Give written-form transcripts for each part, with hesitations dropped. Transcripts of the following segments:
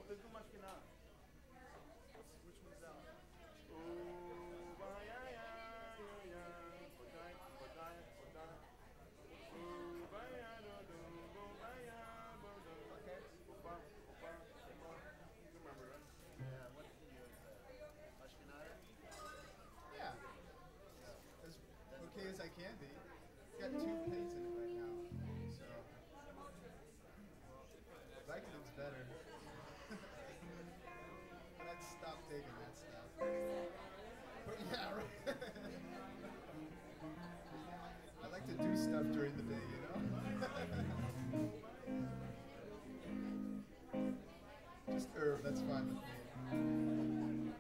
Yeah, as okay as I can be. It's got two pays in it right now, so Vicodin's better. But I'd stop taking that stuff. But yeah, right. I like to do stuff during the day, you know? Just herb, that's fine with me.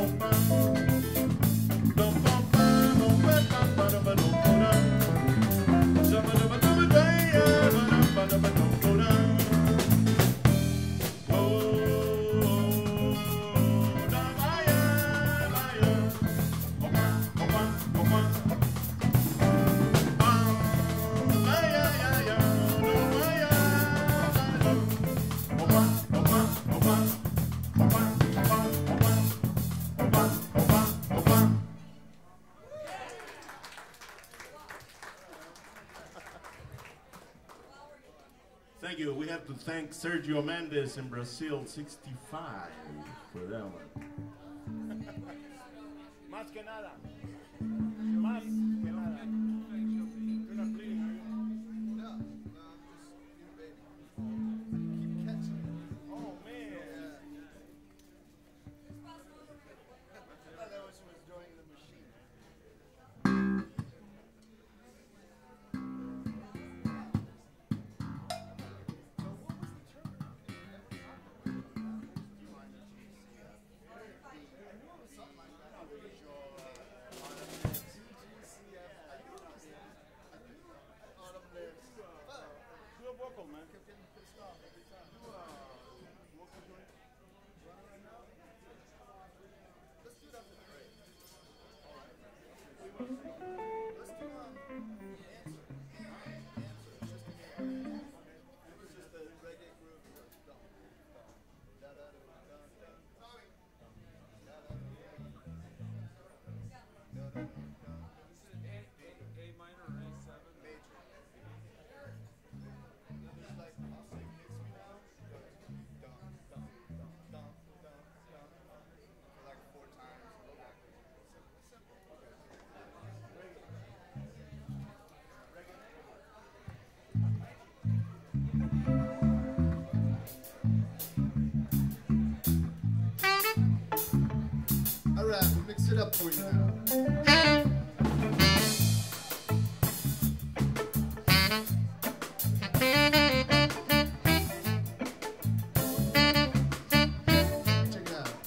Thank you. We have to thank Sergio Mendes in Brazil, 65, for that one. Más que nada. Más que nada. You're not bleeding, are you? No, I'm just innovating. Keep catching it. Oh, man. Yeah. I thought that was enjoying the machine. So what was the term? Something like that. Visual autumn lives. GCF. I knew it was autumn lives. But Do a vocal, man. I kept getting pissed off every time. Vocal joint. Running right now? Let's do it after the break. All right. Let's do answer. Answer. Just a game. It was just a reggae groove. Dum, dum, da da da da da. Sorry. Da da da da. Da da da da. A minor or A7? Major. Just like I'll say, mix me now. Goes dum dum dum dum dum dum dum. Like 4 times. Go backwards. Simple. All right, we'll mix it up for you now. Check it out.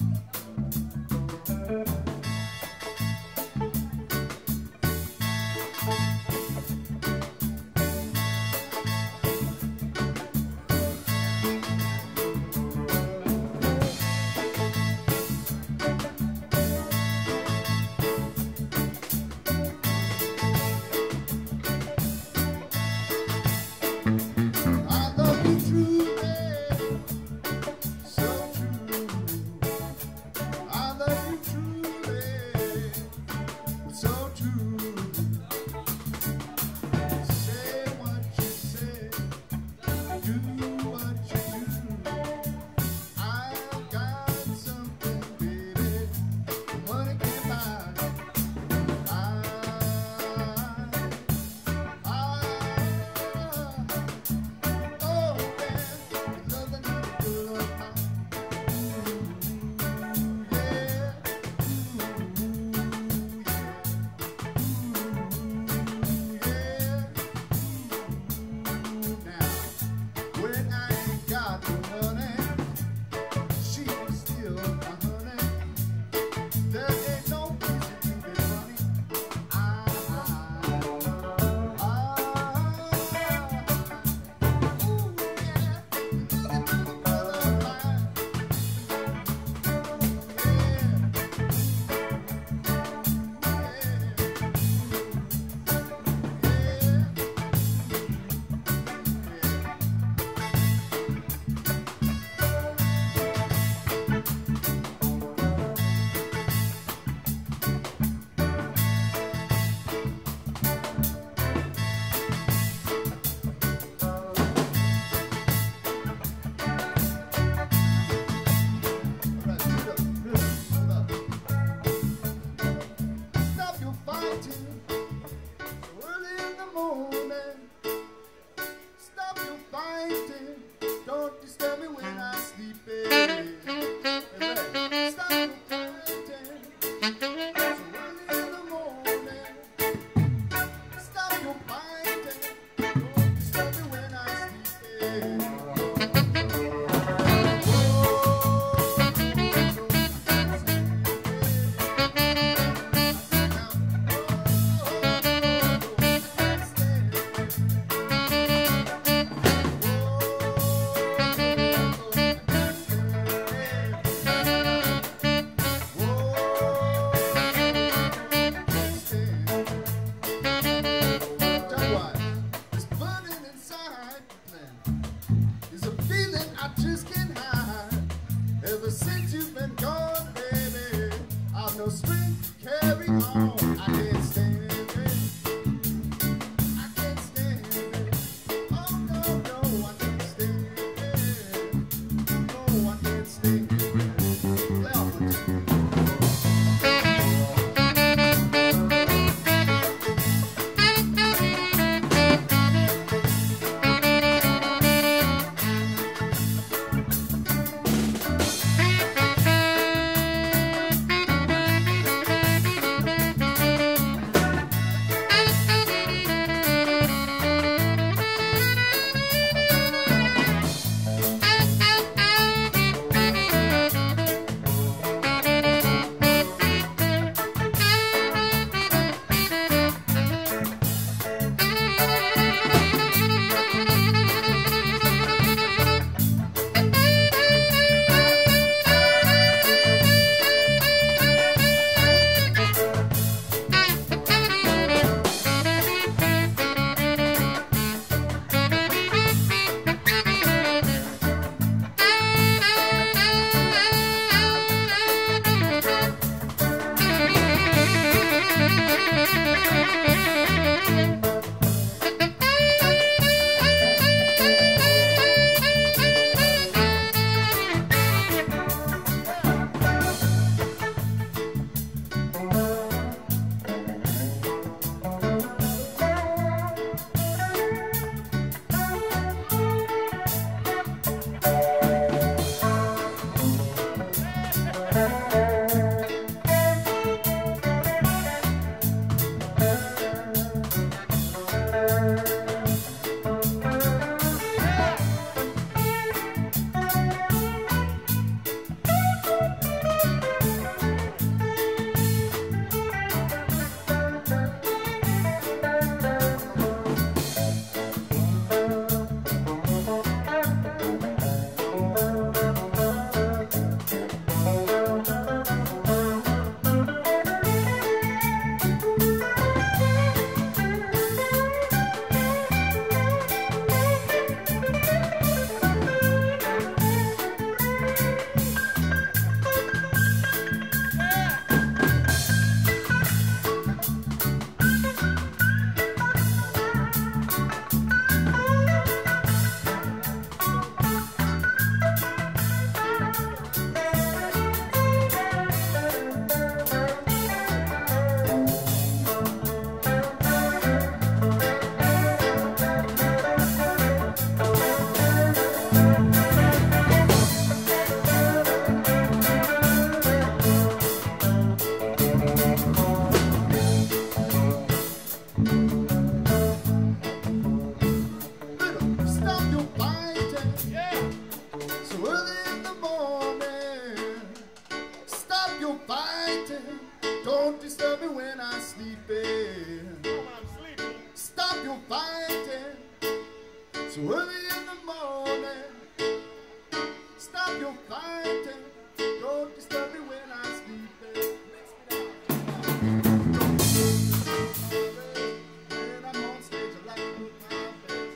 spring, carry on. I can't stand it. I can't stand it. Oh no, no, I can't stand it. No, I can't stand it. Well, stop your fighting. So early in the morning. Stop your fighting. Don't disturb me when I'm sleeping. Stop your fighting. So early in the morning. Stop your fighting. Don't disturb me when I'm sleeping. When I'm on stage, I like to put my best.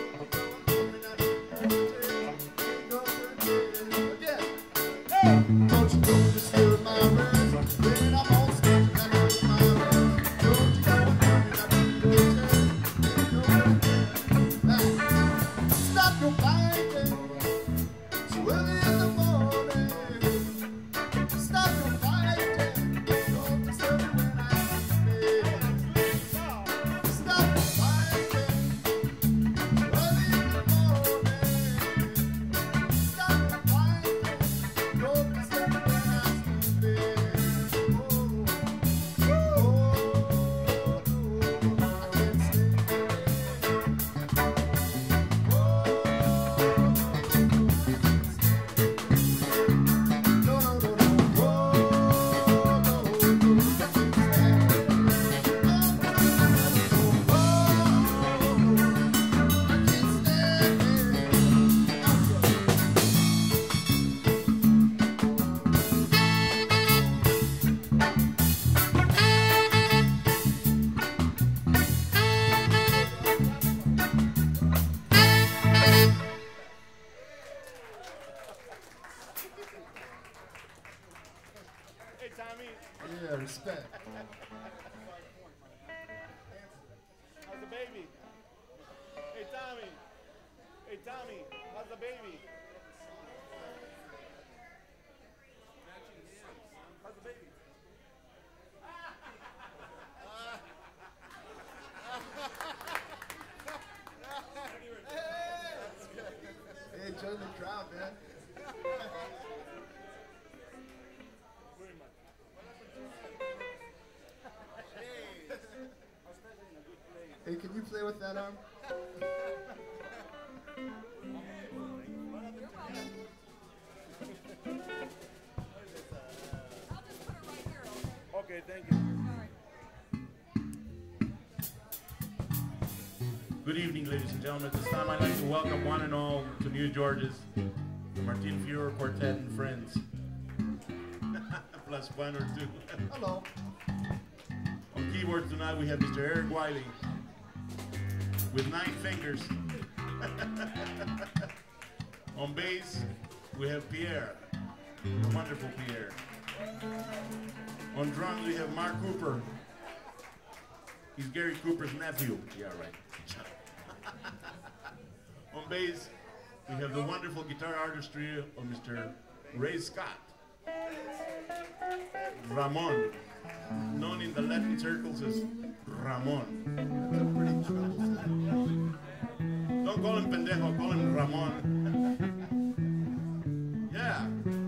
Don't you go disturb my rest. When I'm on stage, I like to put my best. Don't you go stop your fighting. So early in the morning. Respect. How's the baby? Hey, Tommy. Hey, Tommy. How's the baby? How's the baby? Hey, join the crowd, man. Hey, can you play with that arm? Okay, thank you. Good evening, ladies and gentlemen. At this time, I'd like to welcome one and all to New George's, the Martin Furor Quartet and Friends. Plus one or two. Hello. On keyboards tonight, we have Mr. Eric Wiley with 9 fingers. On bass, we have Pierre, the wonderful Pierre. On drums, we have Mark Cooper. He's Gary Cooper's nephew. Yeah, right. On bass, we have the wonderful guitar artistry of Mr. Ray Scott. Ramon, known in the Latin circles as Ramon. That's a pretty troublesome. Don't call him pendejo, call him Ramon. Yeah.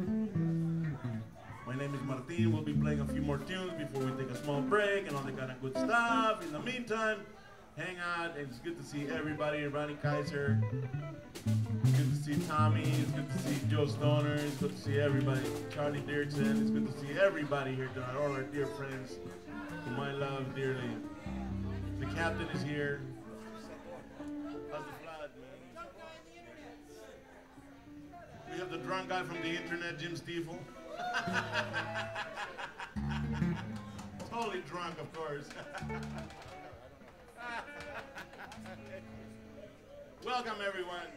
My name is Martin. We'll be playing a few more tunes before we take a small break and all that kind of good stuff. In the meantime, hang out. And it's good to see everybody. Ronnie Kaiser. It's good to see Tommy. It's good to see Joe Stoner. It's good to see everybody. Charlie Dirksen. It's good to see everybody here tonight. All our dear friends whom I love dearly. The captain is here. How's the flood, man? We have the drunk guy from the internet, Jim Stiefel. Totally drunk, of course. Welcome, everyone.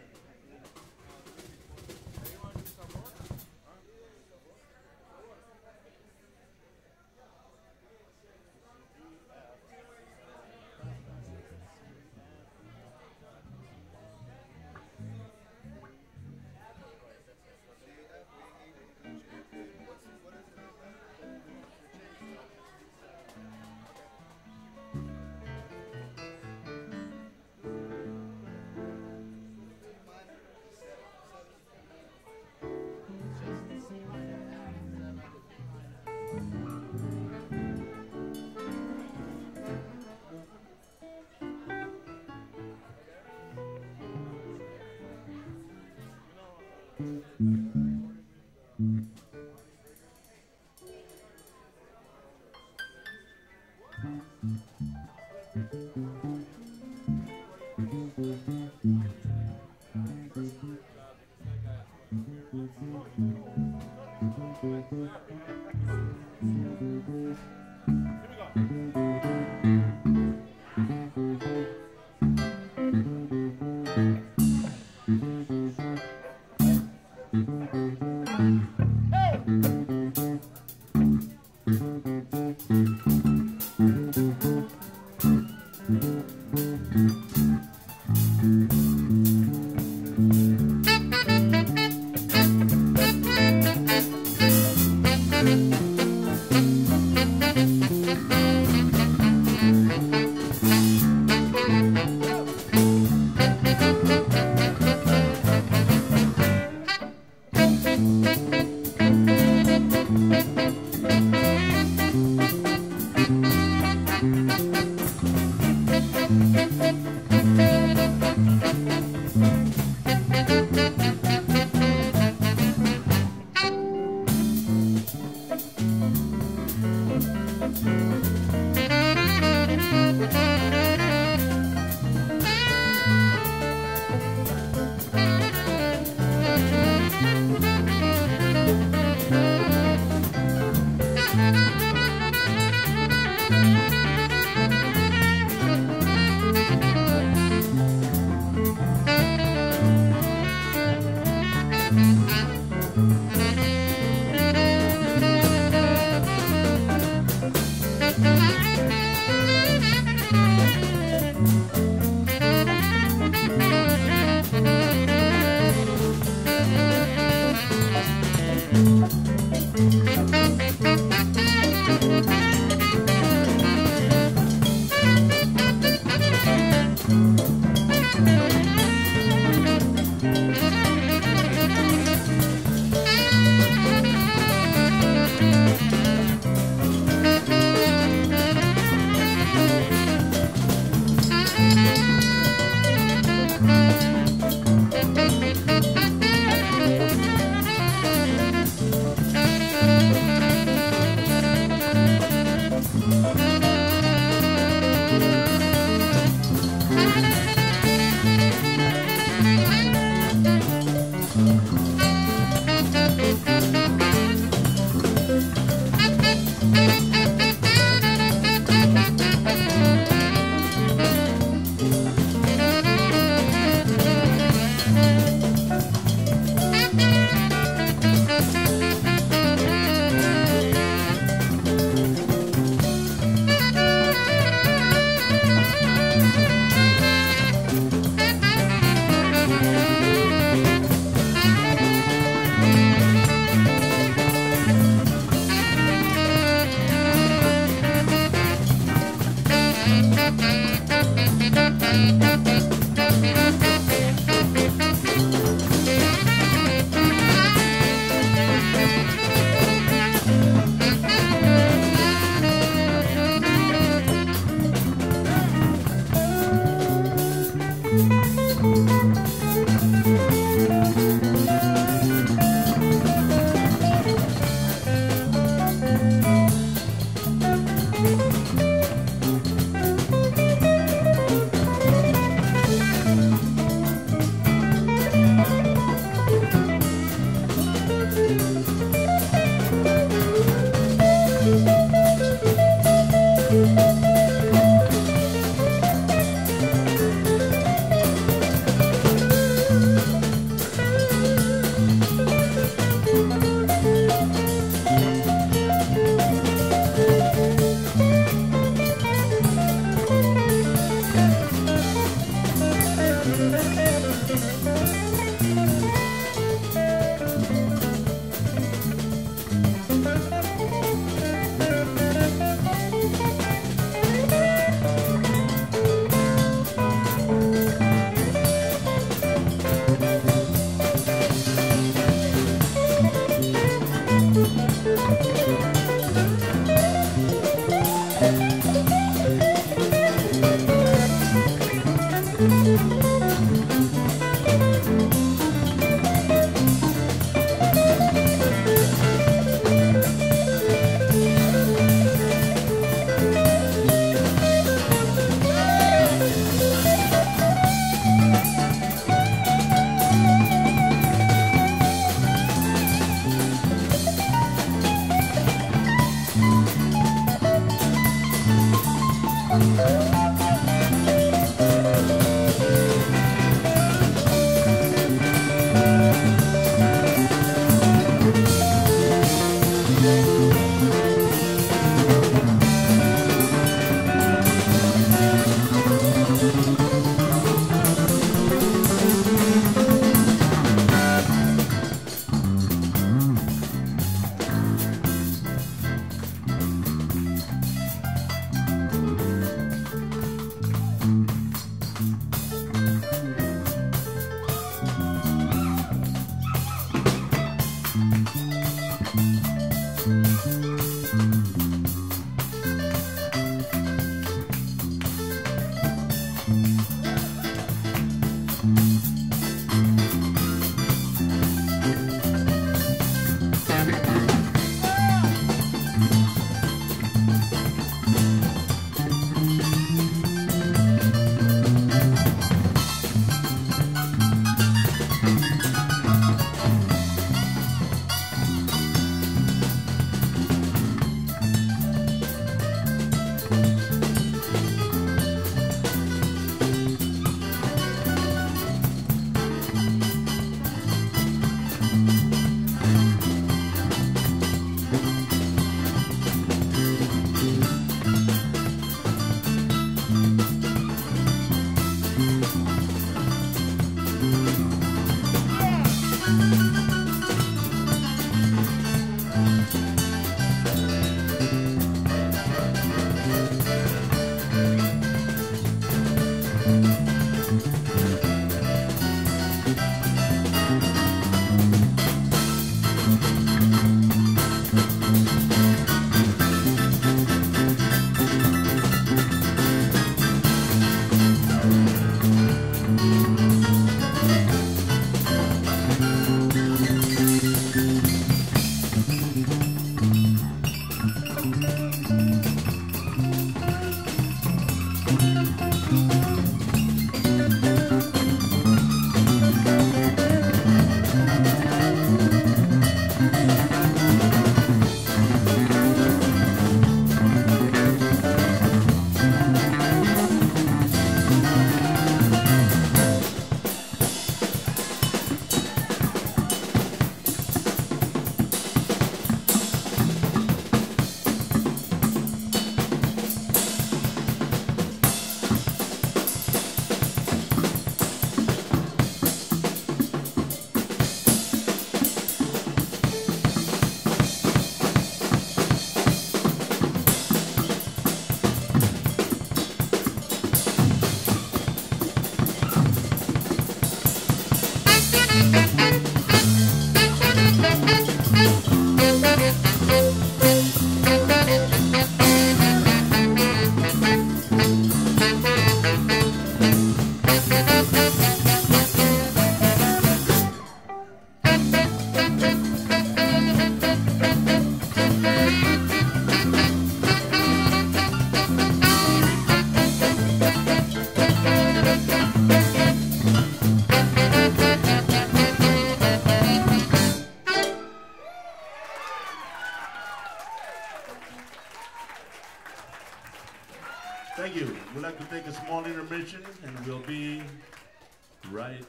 Thank you. We'd like to take a small intermission, and we'll be right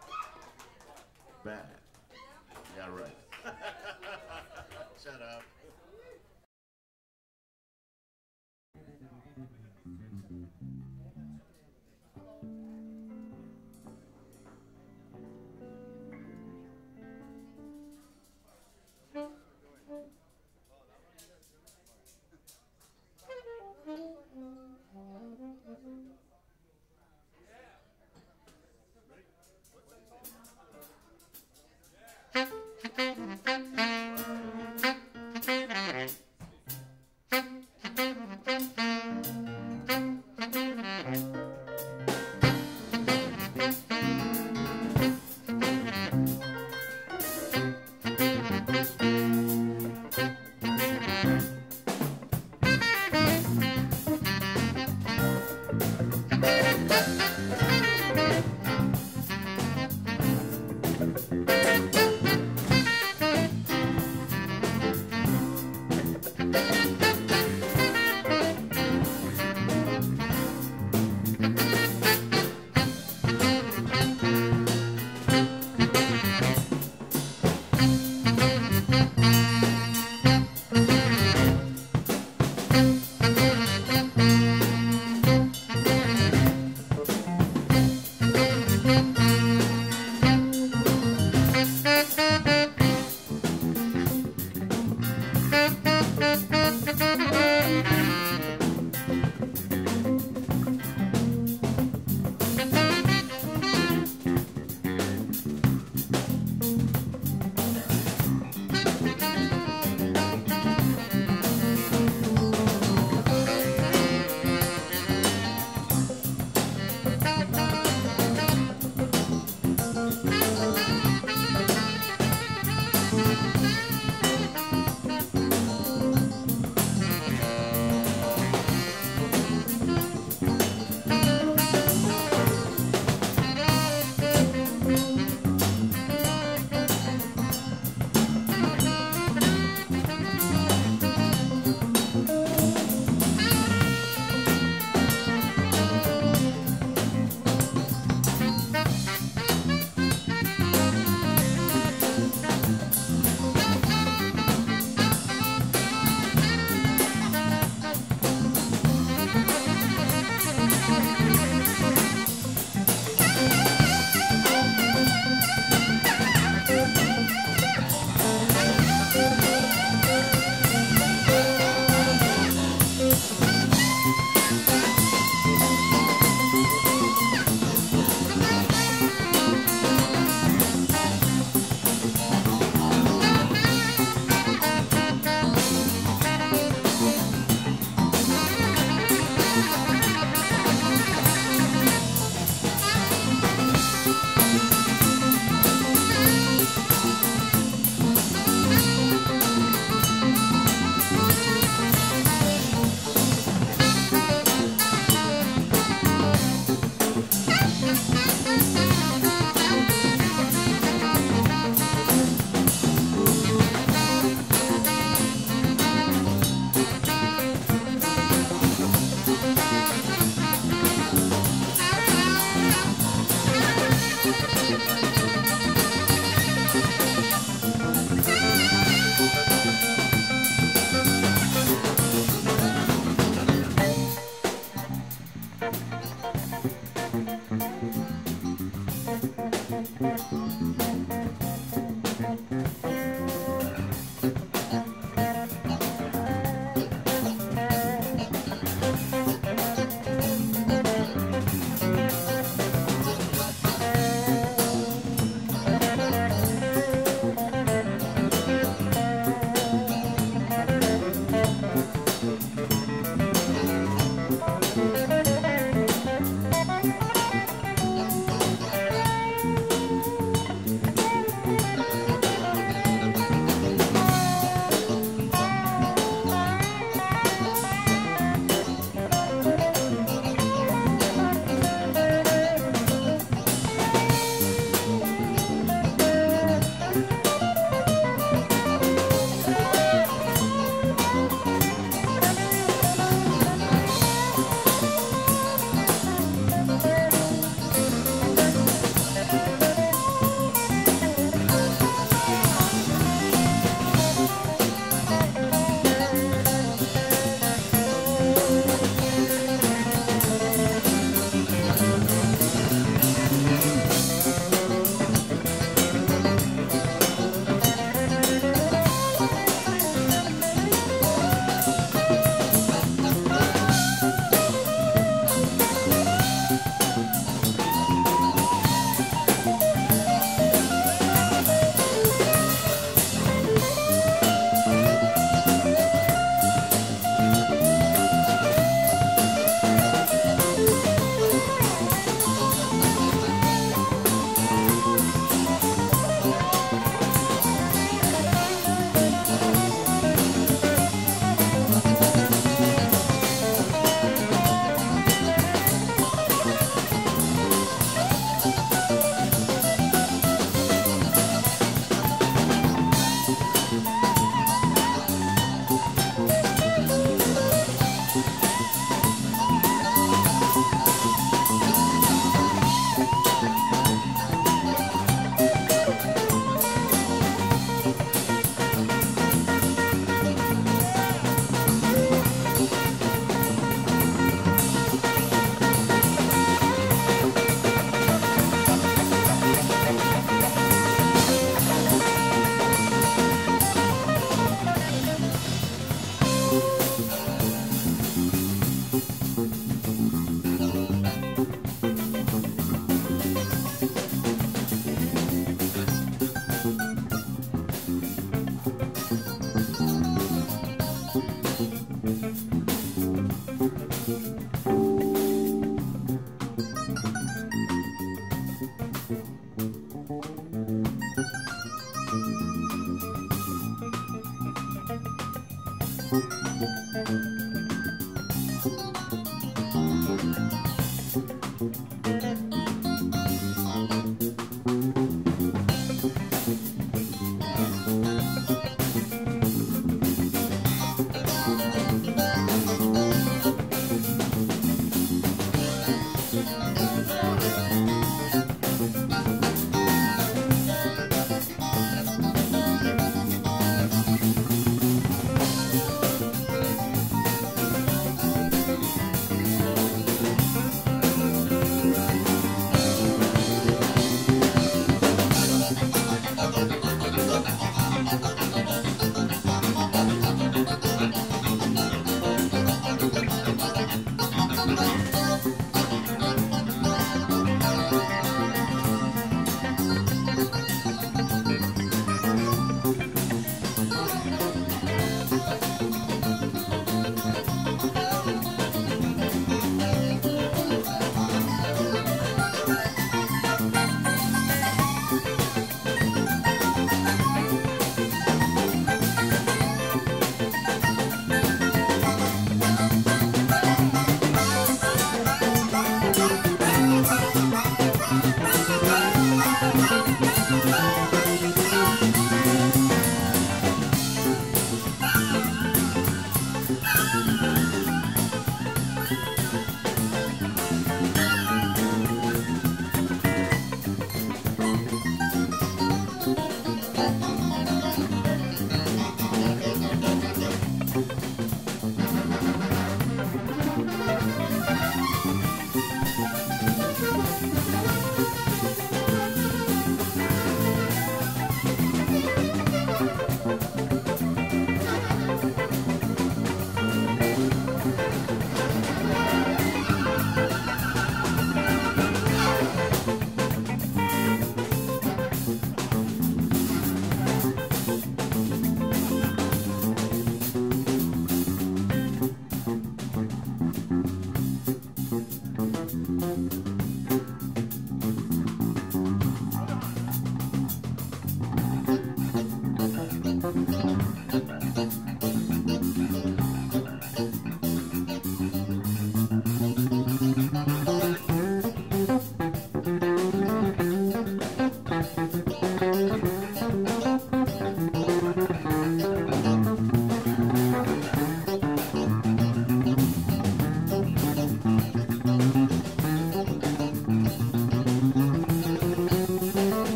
back. Yeah, right. Shut up.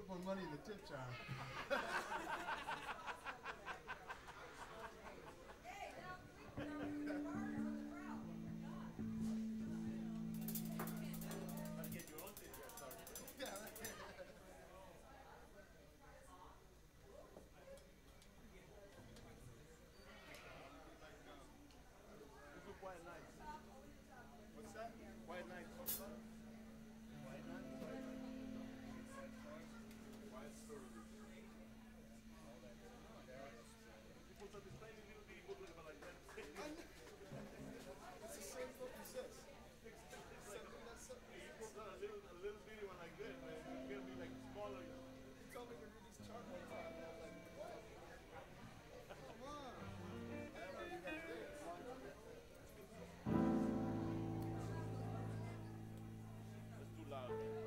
put more money in the tip jar. White nights. What's that? White nights. White night? White story. People start explaining you, people look like that. It's the same book as this. Something that's something. You put a little bitty one like this, man. It's gonna be like smaller. You told me to read this chart one time, and I was like, what? Come on. I don't know you got this. It's too loud, man.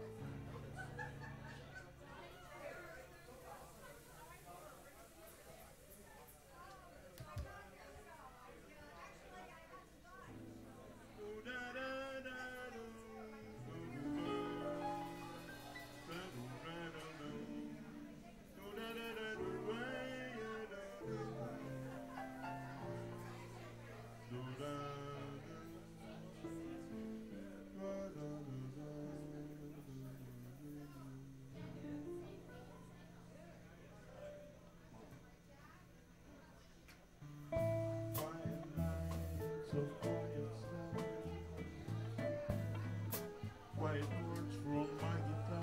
Quiet chords from my guitar,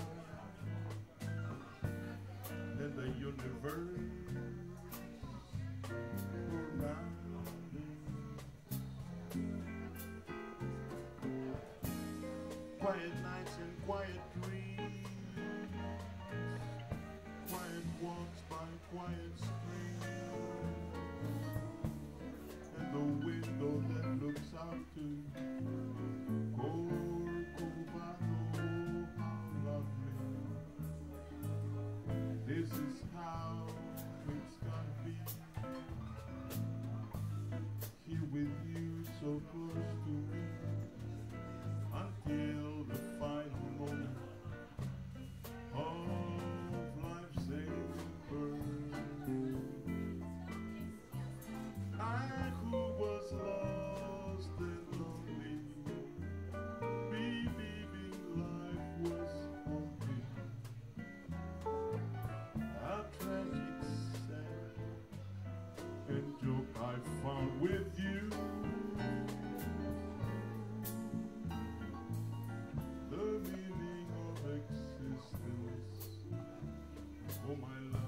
and the universe surrounding. Quiet nights and quiet dreams, quiet walks by quiet streams, and the window that looks out to Corcovado, how lovely. This is how it's gonna be. Here with you, so close to me, until the final moment of life's ember. I who was lost and lonely, believing life was only a tragic sad and joke I found with you. The meaning of existence, oh my love.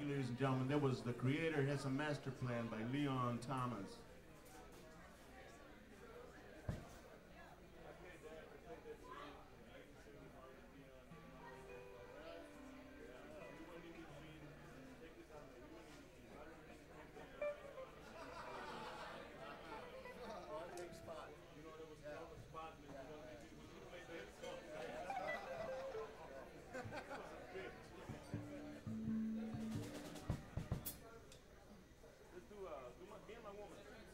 ladies and gentlemen. That was The Creator Has a Master Plan by Leon Thomas. Me and my woman.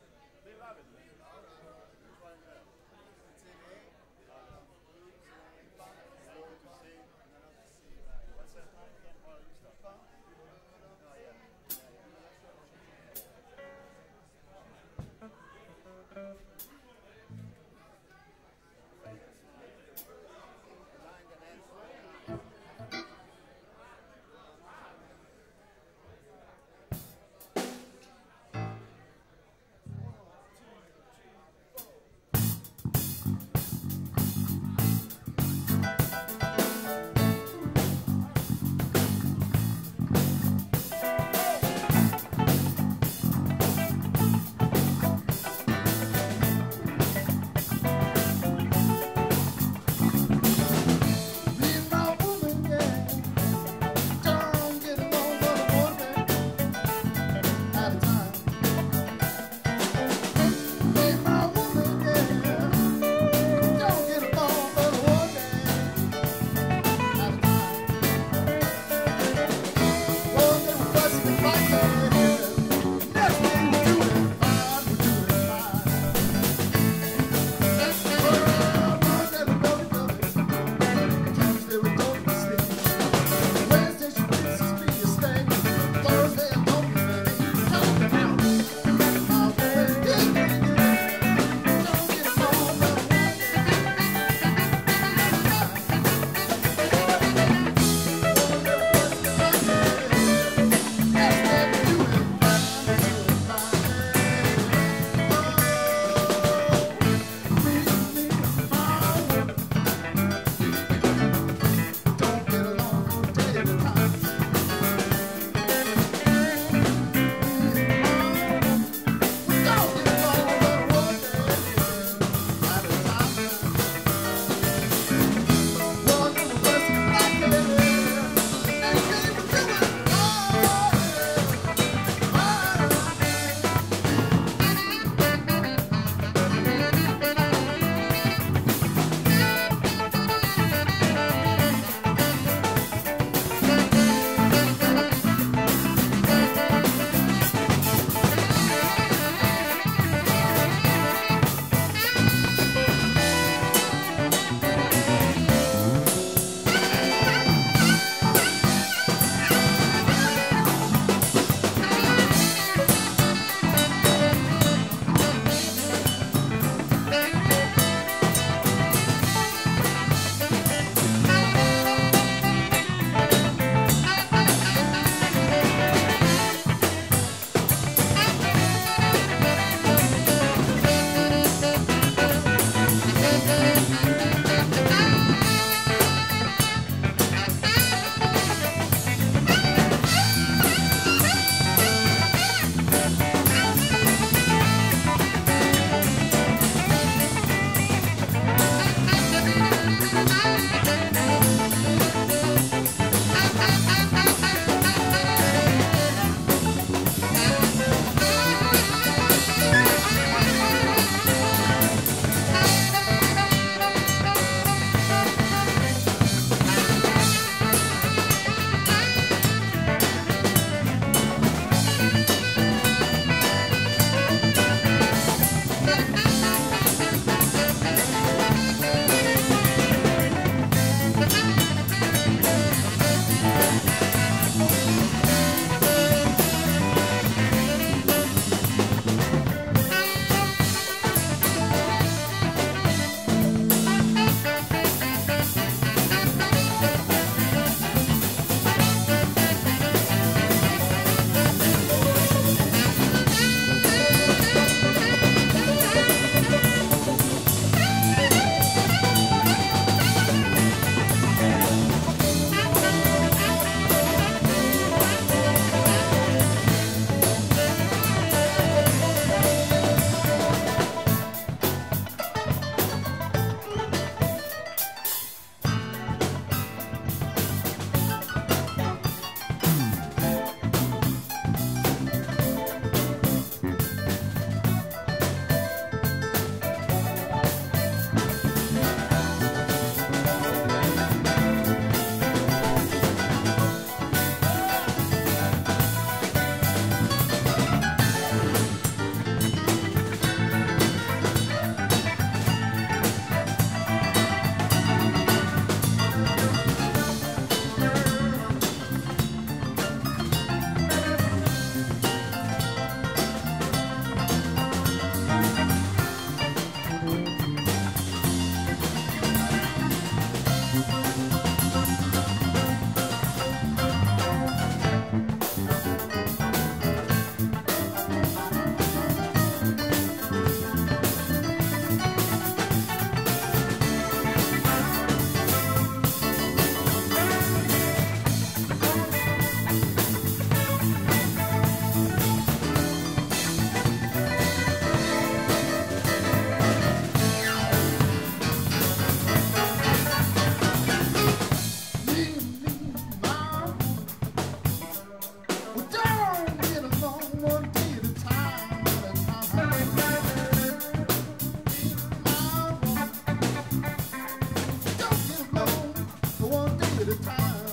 the time.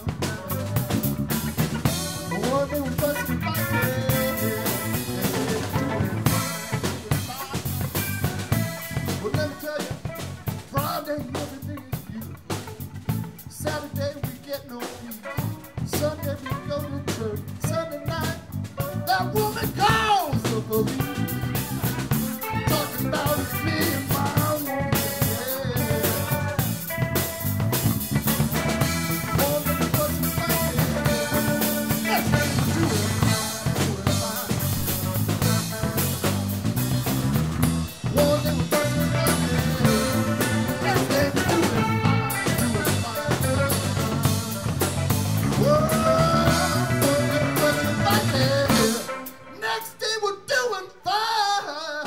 Oh, they were busting fighting. Well, let me tell you, Friday everything is beautiful. Saturday we get no peace. Sunday we go to church. Sunday night, that woman calls the police. Talking about me and my woman. Oh, let me put some fighting. Let's get to it. Oh, they were busting fighting. Let's get to it. Next day we're doing fine.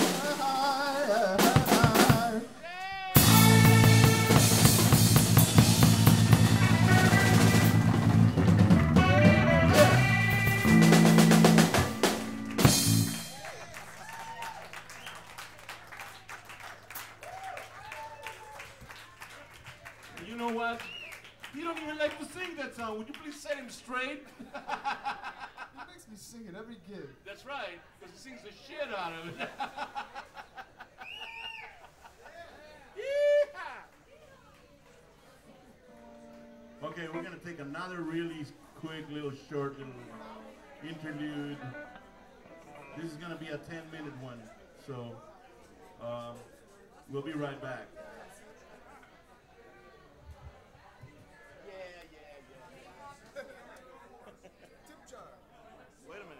You know what? You don't even like to sing that song. Would you please set him straight? It makes me sing it every gig. That's right, because he sings the shit out of it. Yeehaw! Okay, we're gonna take another really quick, little short little interlude. This is gonna be a 10-minute one, so we'll be right back. Wait a minute.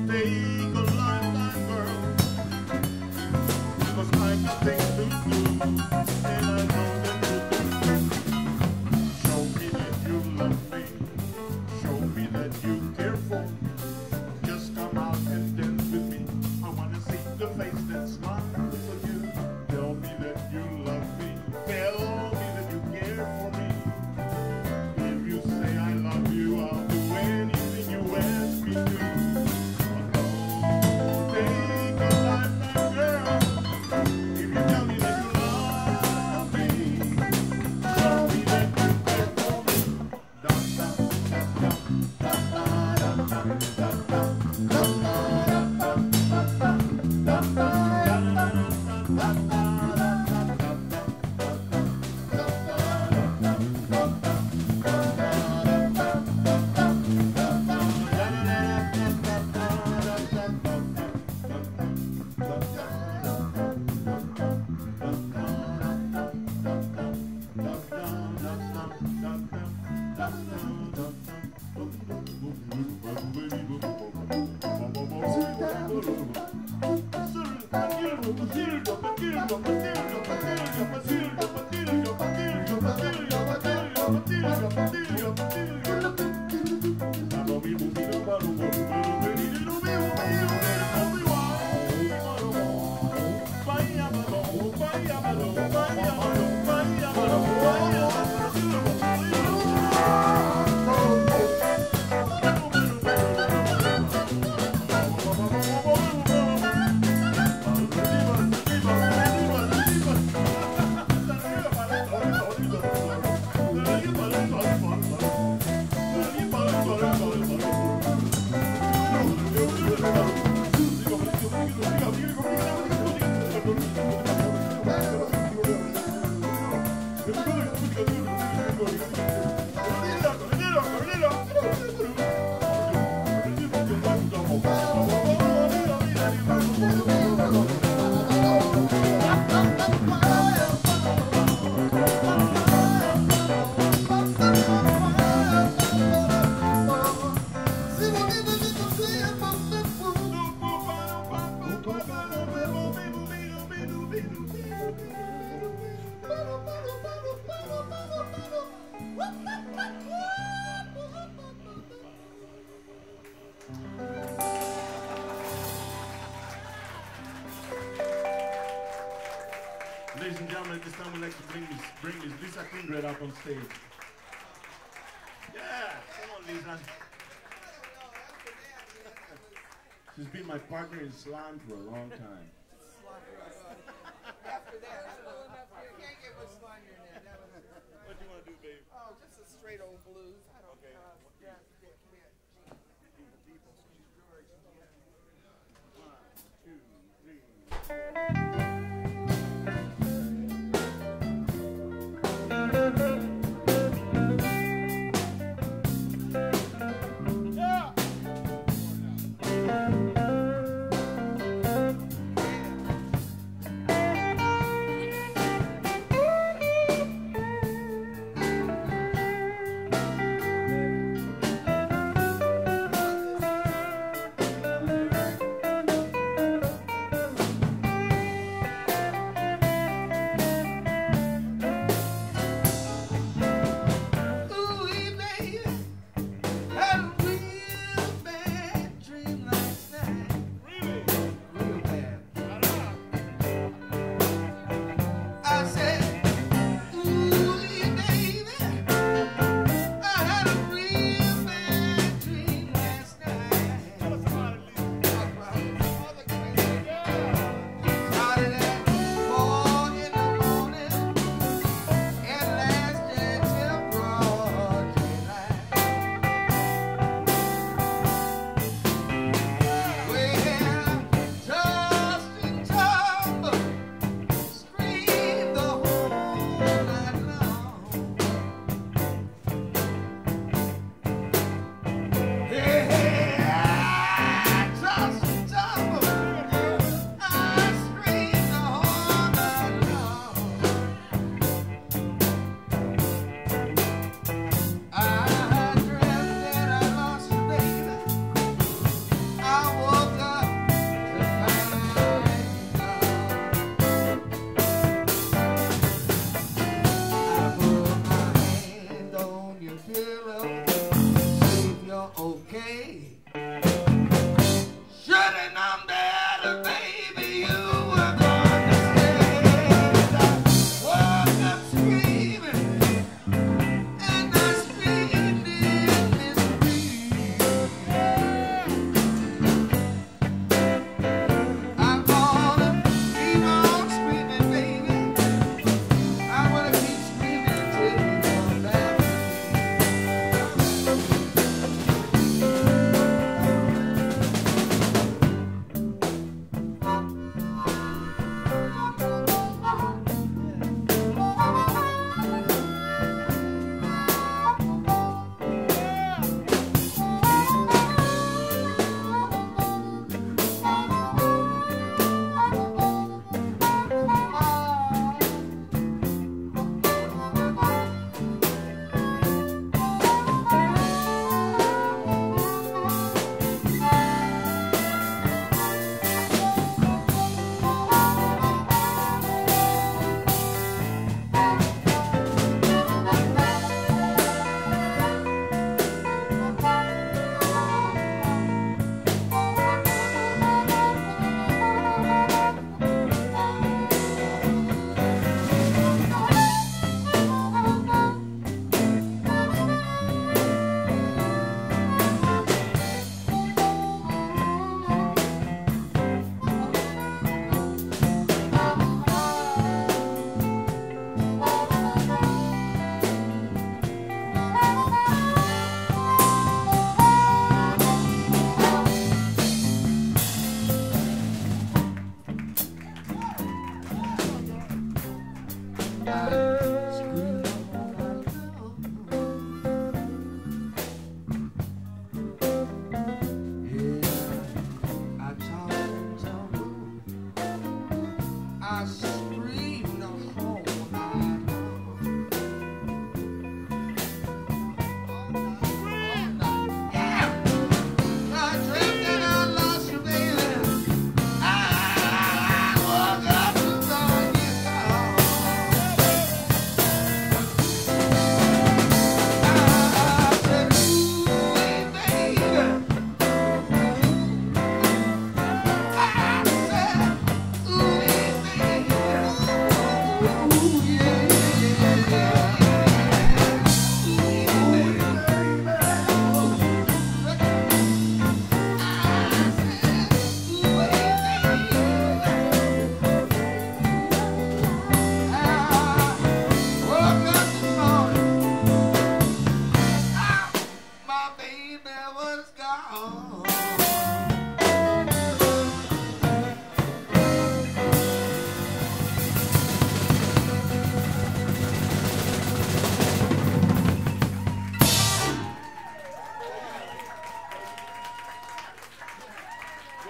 take a lifetime, girl. Cause I got things to do, and I know that you do. Show me that you love me. Show me that you care for me. Just come out and dance with me. I wanna see the face that smiles for you. Tell me that you love me. Tell me that you care for me. If you say I love you, I'll do anything you ask me to. Take a lifetime, girl. If you tell me that you love me, show me that you care for me. Dum dum dum dum dum dum dum dum dum Ladies and gentlemen, at this time we'd like to bring Miss Lisa Kindred up on stage. Yeah, come on, Lisa. She's been my partner in slam for a long time. After that, you can't get much slimier than that. What do you want to do, babe? Oh, just a straight old blues. I don't Okay.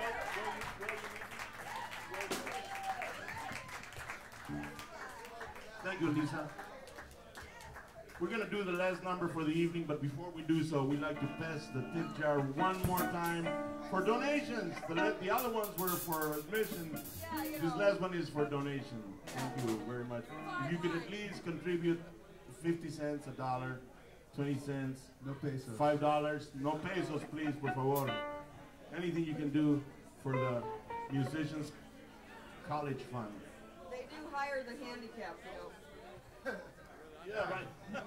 Thank you, Lisa. We're going to do the last number for the evening, but before we do so, we'd like to pass the tip jar one more time for donations. The other ones were for admission. This last one is for donation. Thank you very much. If you could at least contribute 50 cents, $1, 20 cents, No pesos. $5, no pesos, please, por favor. Anything you can do for the musicians' college fund. They do hire the handicapped, you know. Yeah, right.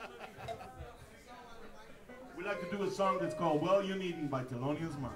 We like to do a song that's called Well You Needn't by Thelonious Monk.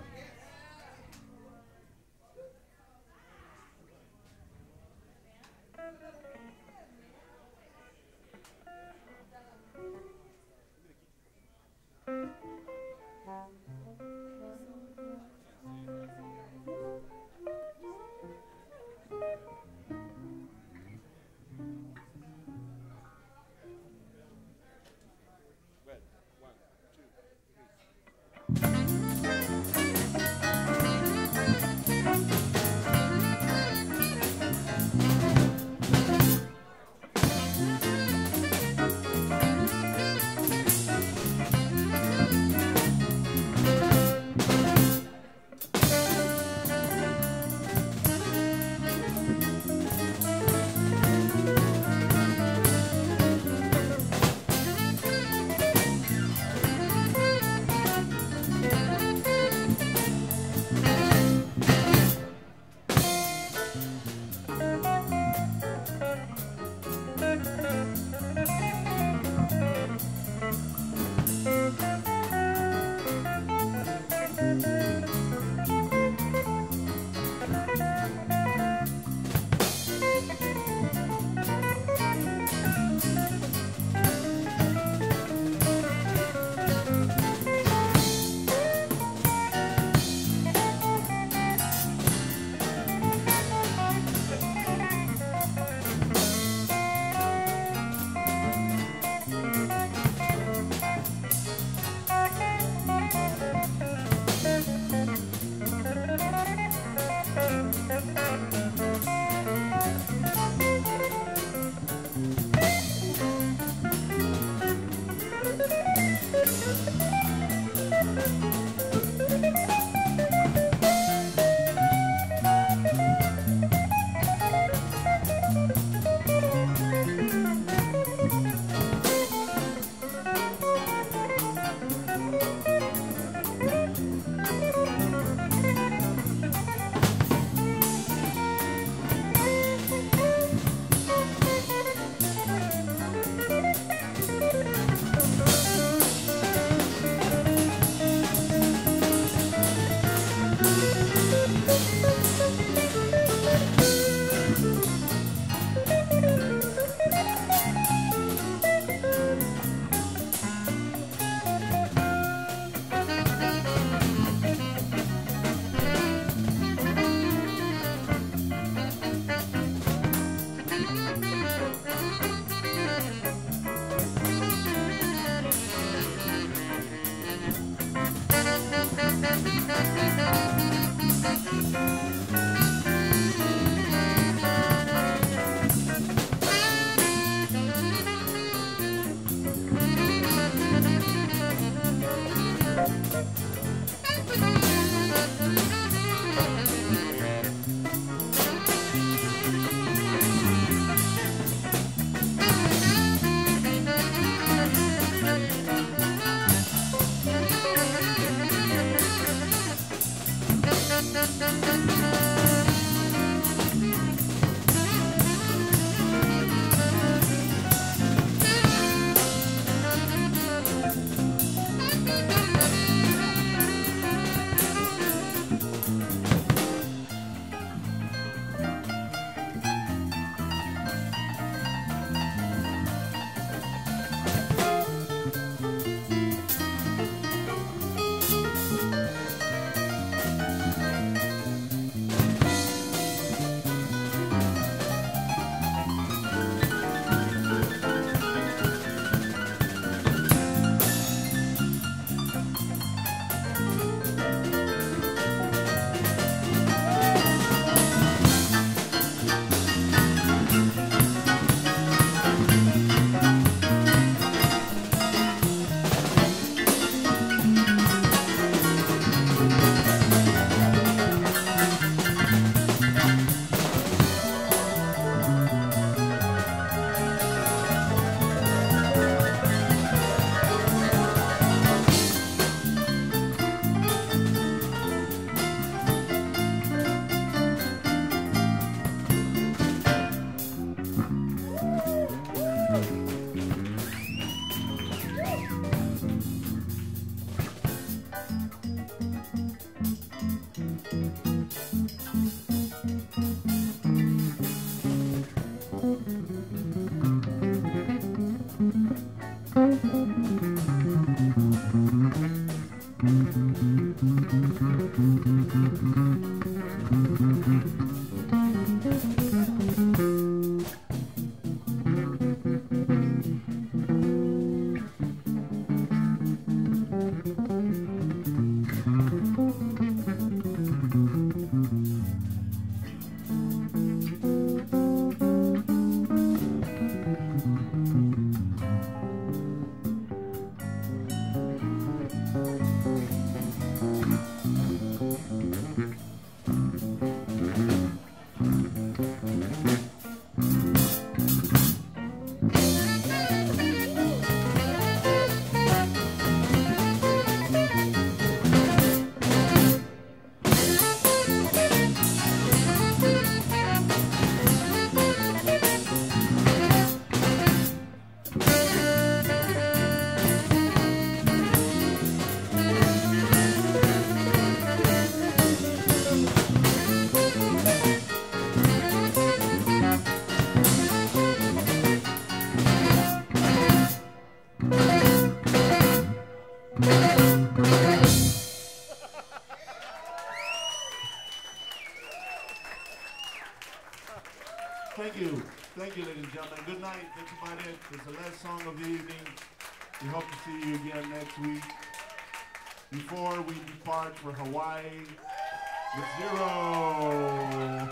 Thank you, ladies and gentlemen. Good night. That's about it. It's the last song of the evening. We hope to see you again next week. Before we depart for Hawaii with Zero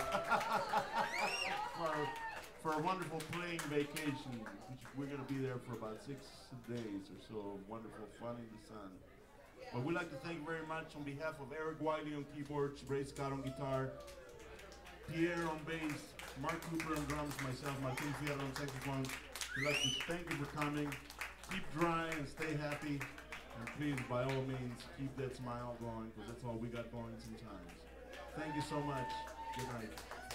for a wonderful playing vacation. We're going to be there for about 6 days or so. Wonderful fun in the sun. But we'd like to thank you very much on behalf of Eric Wiley on keyboards, Ray Scott on guitar, Pierre on bass, Mark Cooper on drums, myself, Martin Fierro on saxophone. We'd like to thank you for coming. Keep dry and stay happy. And please, by all means, keep that smile going, because that's all we got going sometimes. Thank you so much. Good night.